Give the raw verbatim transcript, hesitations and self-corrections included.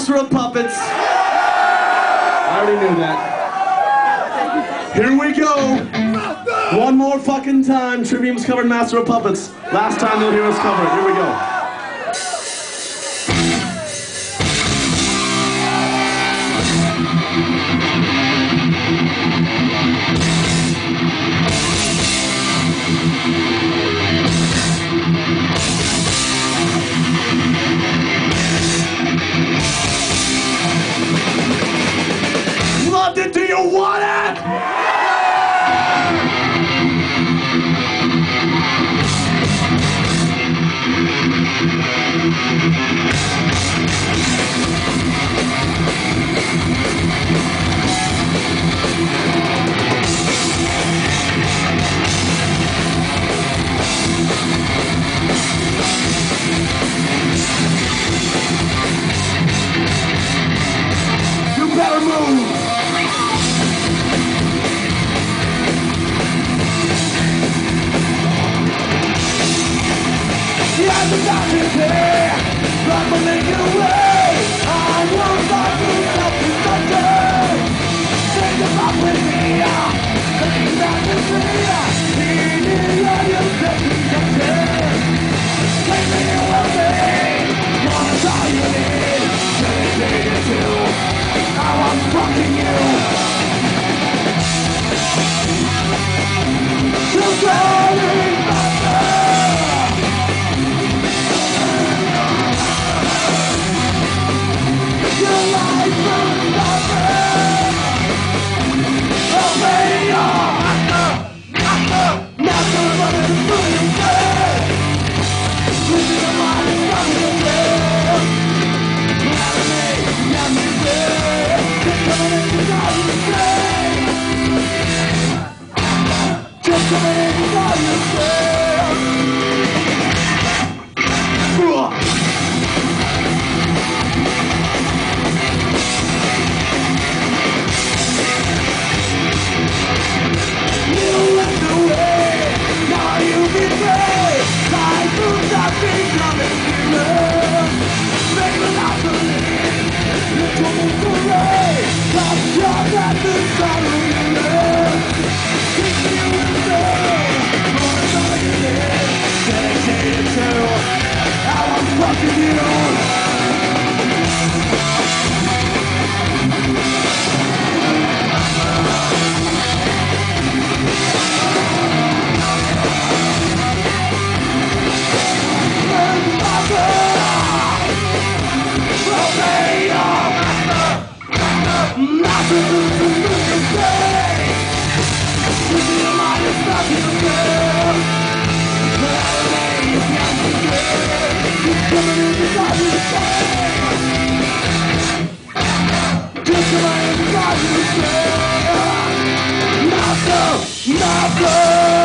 Master of Puppets. I already knew that. Here we go. One more fucking time. Trivium's covered Master of Puppets. Last time they'll hear us cover it. Here we go. Loved it, do you want it? You better move! Yeah, the doctor's here, but we're making a way. I won't stop to help you someday. Take a walk with me, take a walk with me. He did all your second take me away, wanna all you need. Dedicated to how I'm fucking you. You're calling my Master, Master.